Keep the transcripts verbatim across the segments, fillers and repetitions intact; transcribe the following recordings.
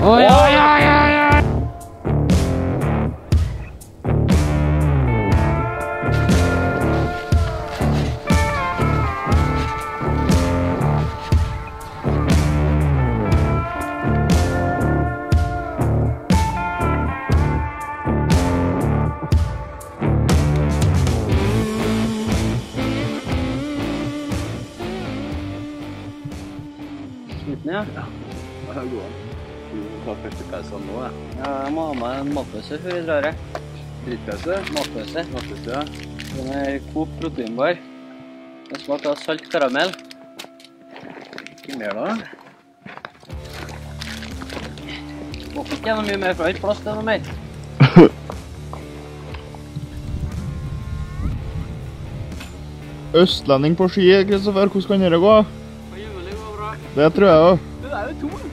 Oi, oi, oi, oi! Sliten, ja? Ja, det er god. Du tar første pausen nå, ja. Ja, jeg må ha meg en matpause før vi drar her. Drittpause? Matpause. Matpause, ja. Den er Coop proteinbar. Den smaker av salt karamell. Ikke mer da? Må ikke gjennom mye mer, for jeg har ikke plass til noe mer. Østlending på ski, Kristoffer. Hvordan kan dere gå? På juli går bra. Det tror jeg også. Du er jo tom!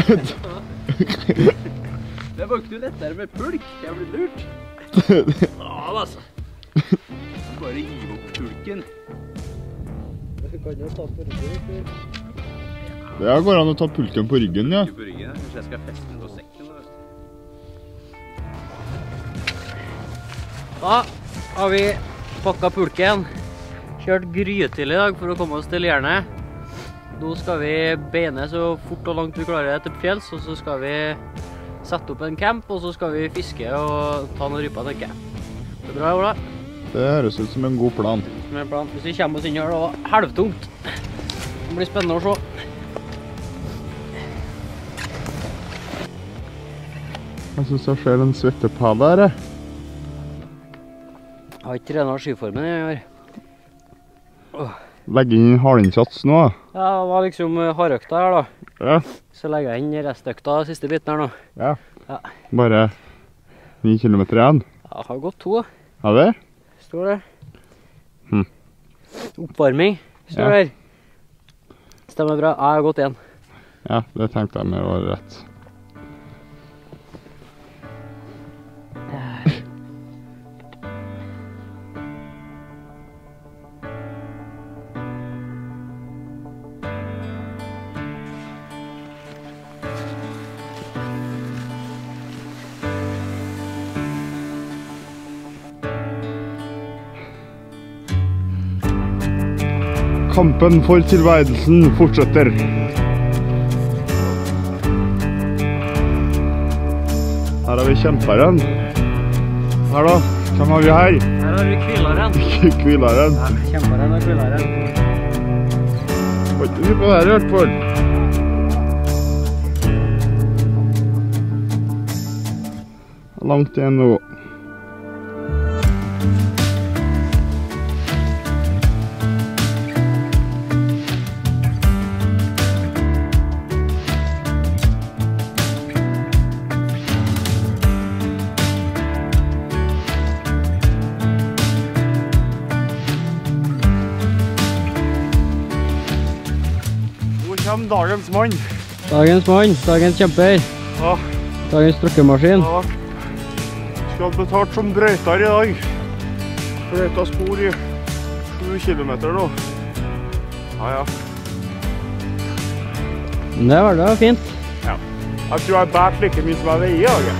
Det var ikke noe lettere med pulk. Jeg ble lurt. Ja, altså. Bare gi opp pulken. Du kan jo ta på ryggen. Ja, går an å ta pulken på ryggen, ja. Ikke på ryggen, kanskje jeg skal feste den på sekken. Da har vi pakket pulken. Kjørt grytidlig i dag for å komme oss til Jernet. Nå skal vi beine så fort og langt vi klarer til fjells, og så skal vi sette opp en camp, og så skal vi fiske og ta noen ryper, tenker jeg. Det er bra, Ola? Det høres ut som en god plan. Som en plan. Hvis vi kommer oss inn her, det var halvtungt. Det blir spennende å se. Jeg synes jeg ser en svettepad her. Jeg har ikke trenet skiformen i år. Åh. Legg inn hardinnsats nå. Ja, det var liksom hardøkta her da. Ja. Så legger jeg inn restøkta siste biten her nå. Ja. Ja. Bare ni kilometer igjen. Ja, jeg har gått to. Har vi? Står det. Hm. Oppvarming, står Ja. det her. Stemmer bra, jeg har gått igjen. Ja, det tenkte jeg med var rett. Kampen for tilværelsen fortsetter. Her har vi kjemperen. Her da, hvem har vi her? Her har vi kvilaren. Kvilaren. Ja, kjemperen og kvilaren. Var ikke vi på her i hvert fall? Langt igjen nå. Nå kommer dagens mann. Dagens mann, dagens kjemper. Ja. Dagens trukkemaskin. Ja. Skal betalt som brøytar i dag. Brøyta spor i sju kilometer nå. Ja, ja. Men det var det fint. Ja. Jeg tror jeg bært like mye som jeg veier i dag.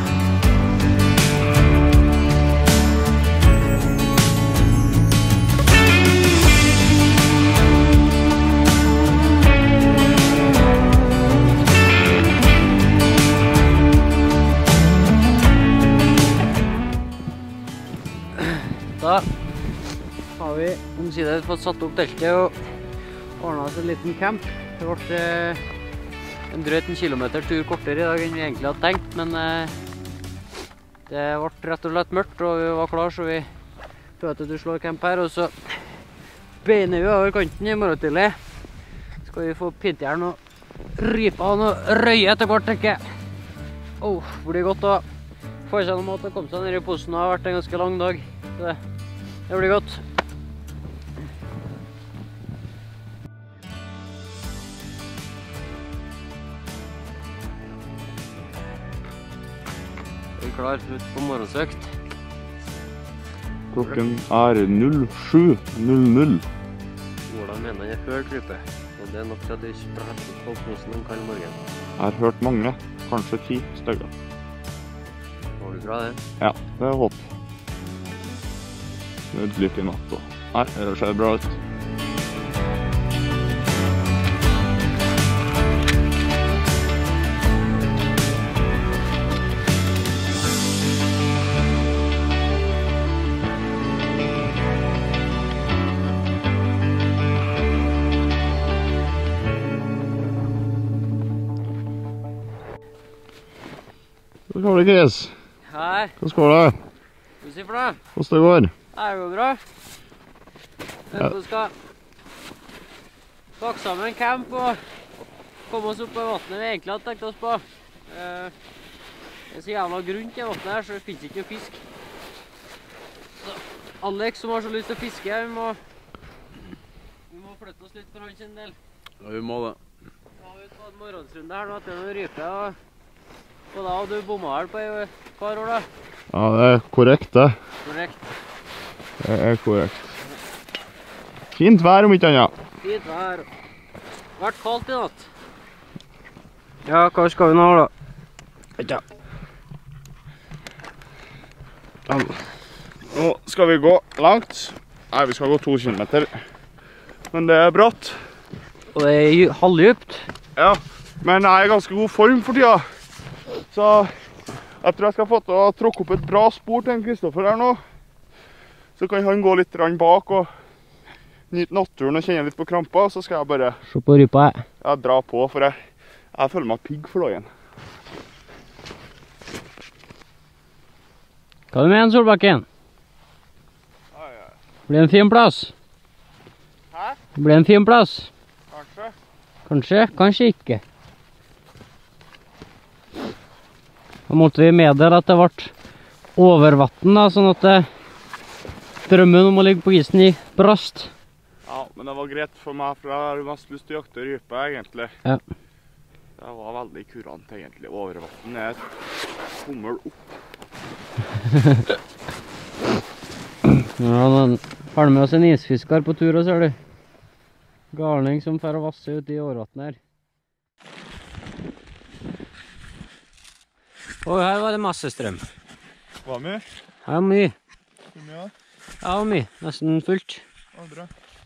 Da har vi omsider fått satt opp teltet og ordnet oss en liten camp. Det ble eh, en drøyt en kilometer tur kortere i dag enn vi egentlig hadde tenkt, men eh, det ble rett og slett mørkt og vi var klar, så vi prøvde at du slår camp her, og så beiner vi over kanten i morgen tidlig. Skal vi få pintjern og rypa og noe røye etter hvert, tenker jeg. Åh, det blir godt å få seg noe mat og komme seg ned i posen. Det har vært en ganske lang dag. Så det, det blir godt. Vi er klar ut på morgensøkt. Klokken er null sju null null. Ola mener han har hørt rype, og det er nok til at de spretter på posen en kald morgen. Jeg har hørt mange. kanskje ti stykker. Går du fra det? Ja, det er håp. Nødlitt i natt også. Nei, det ser bra ut. Hva skal det, Chris? Hei, Hva skal det? hva sier for deg? Hvordan det går? Det går bra. Vi skal pakke sammen camp og komme oss opp på vannet vi egentlig hadde tenkt oss på. Eh, Det er så jævla grunt i vannet her, så det finnes ikke noe fisk. Så Alex som har så lyst til å fiske, vi må, vi må flytte oss litt for hans sin del. Ja, vi må det. Vi har ut på en morgensrunde her nå etter noen rype, og og da hadde du bomma her på et par år da. Ja, det er korrekt det. Korrekt. Det er korrekt. Fint vær om ikke annet. Fint vær. Vært kaldt i natt. Ja, hva skal vi nå da? Ja. Nå skal vi gå langt. Nei, vi skal gå to kilometer. Men det er bratt. Og det er halvdjupt. Ja, men jeg er i ganske god form for tida. Så jeg tror jeg skal få til å tråkke opp et bra spor til en Kristoffer her nå. Så kan han gå litt bak og nyte naturen og kjenne litt på krampa. Så skal jeg bare Se på rypa her. ja, dra på, for jeg, jeg føler meg pigg for dagen. Hva er det med en Solbakken? Blir det en fin plass? Hæ? Blir det en fin plass? Kanskje? Kanskje, kanskje ikke. Da måtte vi meddele at det ble overvatten da, sånn at det, drømmen om å ligge på isen gikk brast. Ja, men det var greit for meg, for jeg har mest lyst til å jakte rype, egentlig. Ja. Det var veldig kurant, egentlig. Overvatten er et tommel opp. Ja, den har med oss en isfiskar på tur, og ser du. Garning som fer å vasse ut i overvatten her. Og her var det masse strøm. Hva mye? Her var mye. Hvor mye da? Ja, mye. Nesten fullt. Ja, bra.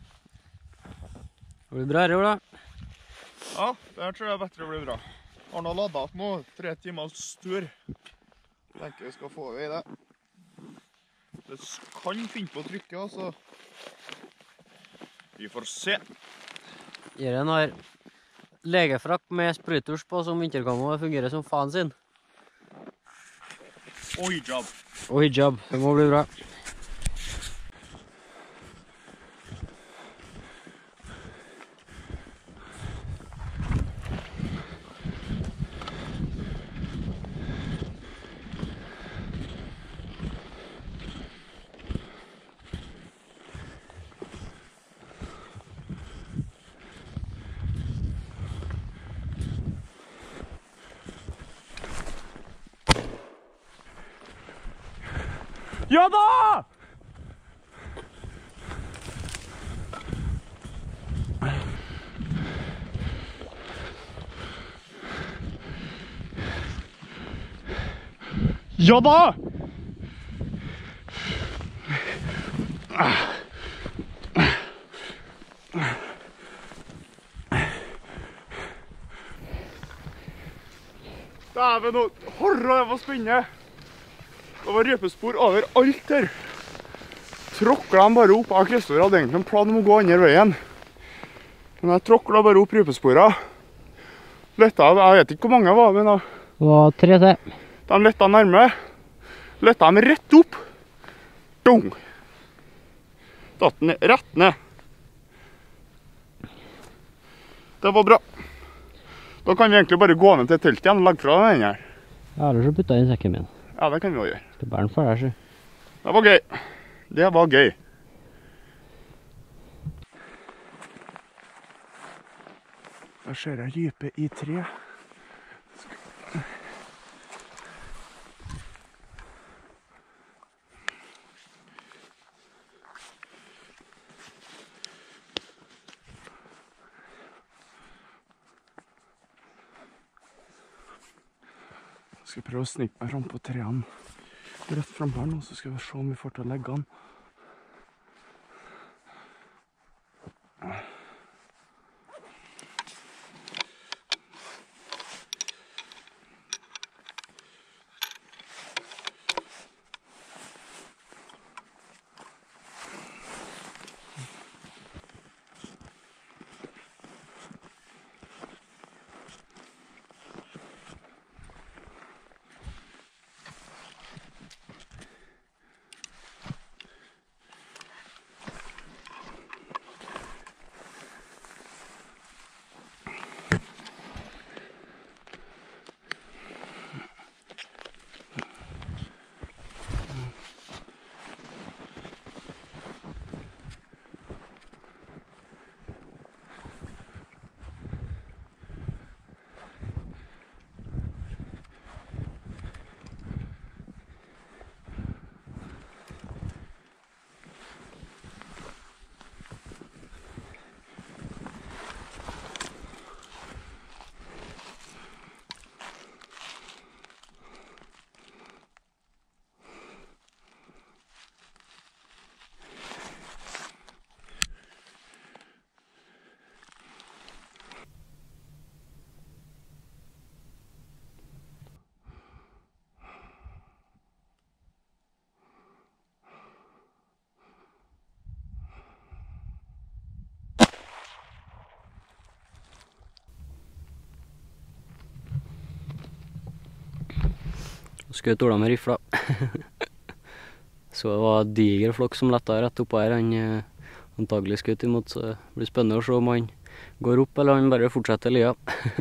Det blir bra, Rola. Ja, det her tror jeg bedre blir bra. Arne har ladet opp nå, tre timers tur. Jeg tenker vi skal få i det. Det kan finne på å trykke, altså. Vi får se. Jeren har legefrakk med sprøyturs på som vinterkammo og fungerer som faen sin. Og hijab. Og hijab, det må bli bra. Ja da! Ja da! Dæven, nå horra, det var spennende. Det var rypespor over alt her. Tråkla dem bare opp. Jeg og Kristoffer hadde egentlig en plan om å gå andre veien. Men jeg tråkla bare opp rypespora. Letta, jeg vet ikke hvor mange det var, men da. Det var tre til. De letta nærme. Letta dem rett opp. Dung. Datt den rett ned. Det var bra. Da kan vi egentlig bare gå ned til teltet igjen og legge fra den her. Ja, ellers så putta jeg inn sekken min. Ja, det kan vi også gjøre. Skal bære den for deg, så. Det var gøy. Det var gøy. Da ser jeg rype i tre. skal jeg prøve å snike meg fram på trærne rett frem her nå, så skal vi se om vi får til å legge den. Skjøt Ola med rifla. Så det var en diger flokk som letta rett oppå her. Han eh, antagelig skjøt imot, så det blir spennende å se om han går opp, eller han bare fortsetter lia.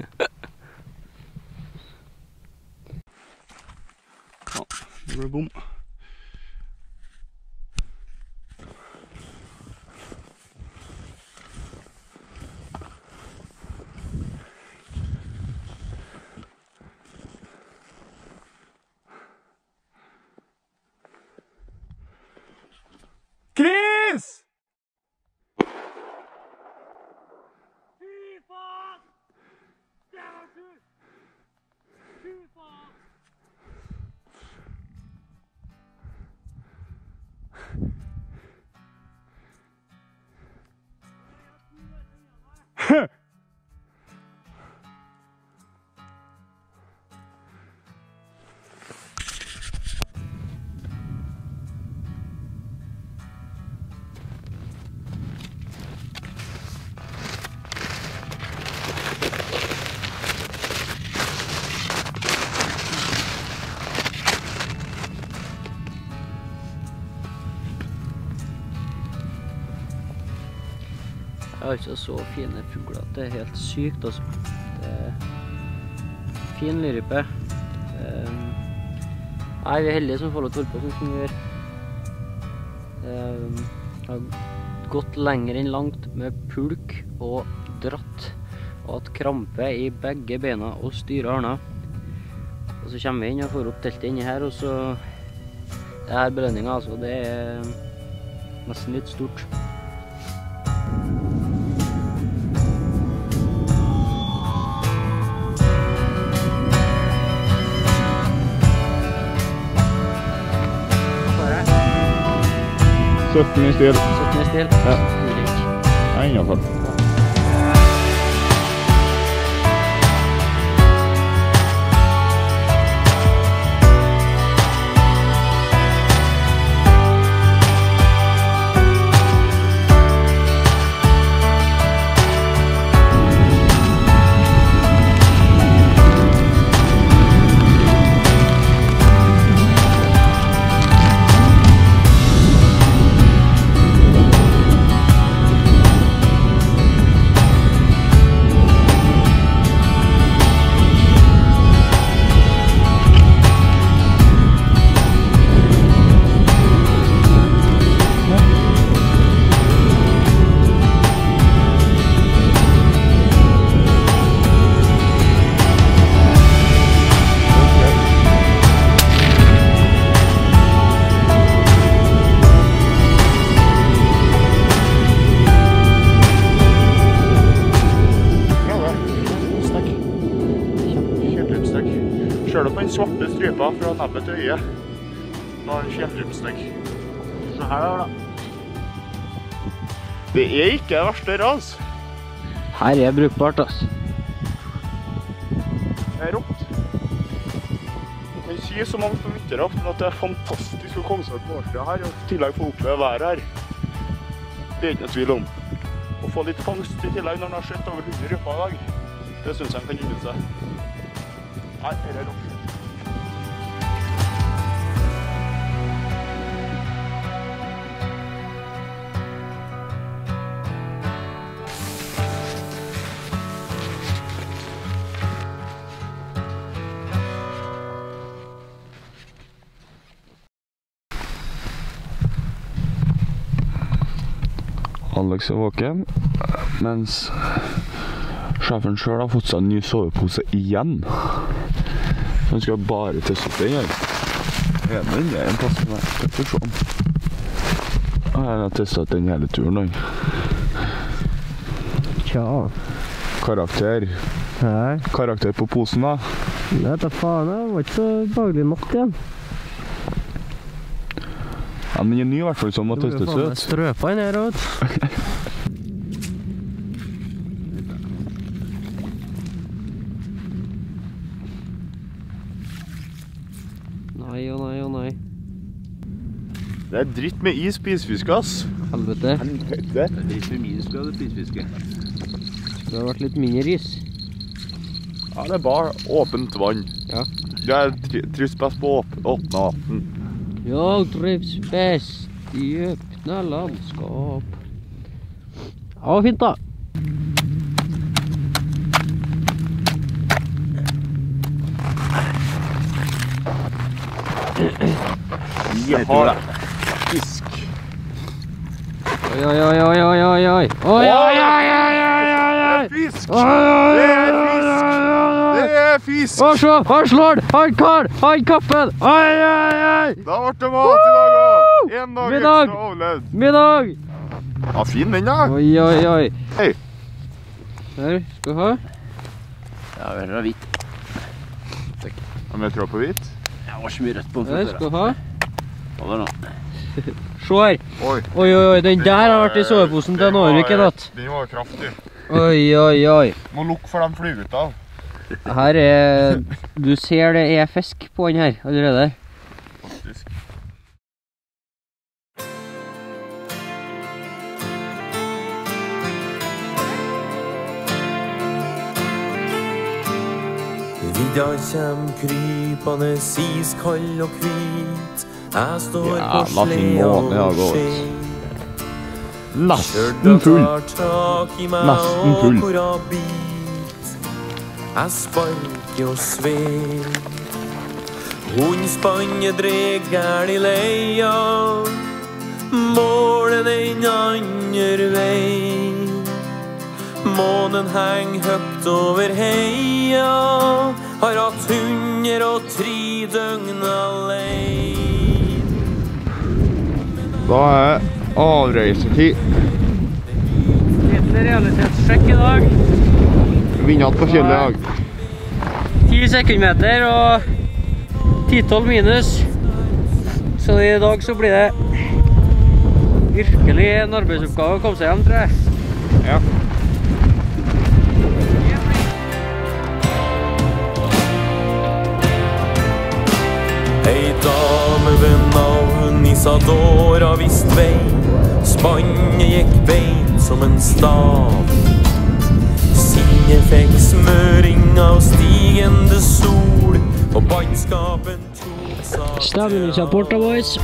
Ja, det ble bom. Chris! Fy faen! Det var du! Fy faen! Jeg har altså så fine fugler at det er helt sykt, altså. Det er fin lyrype. Um, nei, vi er heldige som får lov til å holde på sånn som vi gjør. Um, jeg har gått lenger enn langt med pulk og dratt, og hatt krampe i begge beina og styre arna. Og så kommer vi inn og får opp teltet inni her, og så det her belønningen, altså, det er nesten litt stort. sytten i stil. sytten i stil? Ja. Ulik. Nei, innenfor. Ser du på den svarte strypa fra nebbet til øyet? Da er den kjemdrypsnegg. Se her da, da. Det er ikke det verste ras. Her er brukbart, altså. Det er rått. Jeg kan si så mange på vinteraften at det er fantastisk å komme seg på årsida her, og i tillegg få oppleve været her. Det er ikke noe tvil om. Å få litt fangst i tillegg når den har sett over hundre ryper i dag, det synes jeg han kan unne seg. Nei, det er rått. Alex er våken, mens sjefen selv har fått seg en ny sovepose igjen. Han skal bare teste ut den her. Er det den der en plass som er til å se om? Jeg har testet den hele turen. Tja. Karakter. Nei. Karakter på posen da. Det vet jeg faen, det var ikke så behagelig natt igjen. Ja, men den er ny i hvert fall, som må testes ut. Du blir faen meg strøpa inn her, vet. Nei og nei og nei. Det er dritt med is på isfiske, ass. Helvete. Helvete. Det er dritt med minus skal det isfiske. Det har vært litt mindre is. Ja, det er bare åpent vann. Ja. Jeg trives best på åp åpne vann. Jeg trives best i øppna landskap. Ja, fint da. Jeg har fisk. Oi, oi, oi, oi, oi, oi, oi. Oi, oi, oi, oi, oi, oi. Fisk! Oi, oi, Det er oi, fisk! oi, Det er fisk! Å, se, han slår, han kar, han kappen. Oi, oi, oi. Da ble det mat i dag, da. En dag Middag. ekstra overlevd. Middag. Ja, fin den, da. Oi, oi, oi. Hei. Her, skal du ha? Ja, vi har hvitt. Om jeg tror på hvit? Jeg var så mye rødt på den Her, før. skal du ha? Hva var det nå? Se her. Oi. Oi, oi, oi, den der har vært i soveposen til Norvik i natt. Den var kraftig. Oi, oi, oi. Må lukke for de flygutta. Her er, du ser det er fisk på den her allerede. Faktisk. Vidda kjem krypande iskald og hvit. Jeg står Ja, på la fin sled måne og jeg går. skje. Nesten full. Nesten full. full. Jeg sparker og sved. Hun spanner dreg gærn i leia. Målen den andre vei. Månen heng høgt over heia. Har hatt hundre og tre døgn alene. Da er avreisetid. Liten realitetssjekk i dag. Vinnat på fjellet i dag. ti sekundmeter og ti tolv minus. Så i dag så blir det virkelig en arbeidsoppgave å komme seg hjem, tror jeg. Ja. Ei dame ved navn Isadora visst vei. Spannet gikk beint som en stav. Sinnet fikk smøring av stigende sol, og bannskapen tok seg. Stemningsrapport da, boys.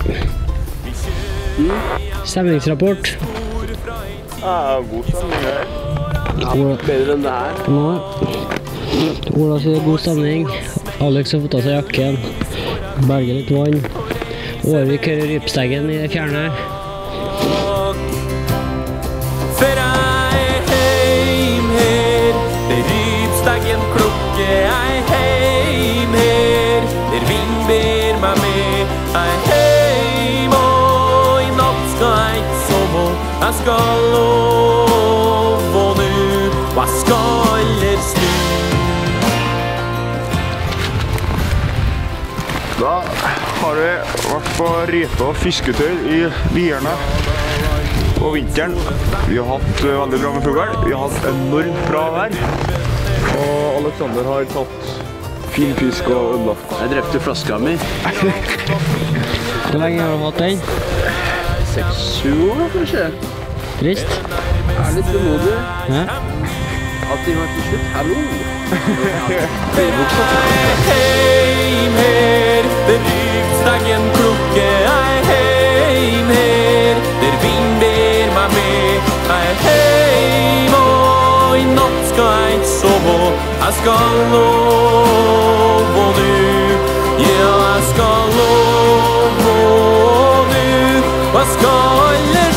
Stemningsrapport. Ja, god stemning her. Bedre enn det her. Nå. Ola sier god stemning. Alex har fått av seg jakken. Berger litt vann. Årvik hører rypsteggen i det fjerne. For jeg er heim her, der rypsteggen klukker. Jeg er heim her, der vind ber meg med. Jeg er heim, og i natt skal jeg ikke sove. Jeg skal love nu, og jeg skal aldri snu. har vi vært på rype og fisketøy i Lierne på vinteren. Vi har hatt veldig bra med fugl. Vi har hatt enormt bra vær. Og Alexander har tatt fin fisk og ødelagt. Jeg drepte flaska mi. Hvor lenge har du hatt den? seks sju år, kanskje. Trist. Jeg er litt bemodig. Ja. At de var til slutt. Hallo! Heim her, der Rypsdagen klukke er heim her, der vind ber meg med, er heim, og i natt skal jeg ikke sove, jeg skal love du, ja, jeg skal love du, og jeg skal aldri